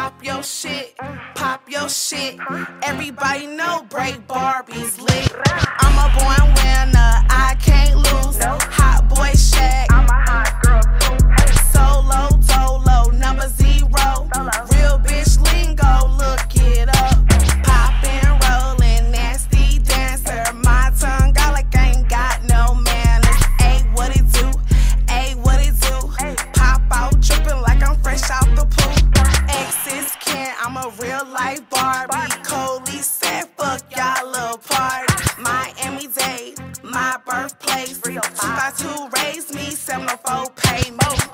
pop your shit, pop your shit. Everybody know Break Barbie's lit. I'm a born winner, I can't lose. Hot boy shag, I'm a hot girl too. Solo, dolo, number 0. Real bitch lingo, look it up. Poppin', rollin', nasty dancer. My tongue out like I ain't got no manners. Ayy, what it do? Ayy, what it do? Pop out, drippin' like I'm fresh out the pool. Exes can't, I'm a real life Barbie. Coley said, fuck y'all little party. Miami-Dade, my birthplace. 252 raised me, 704 pay me.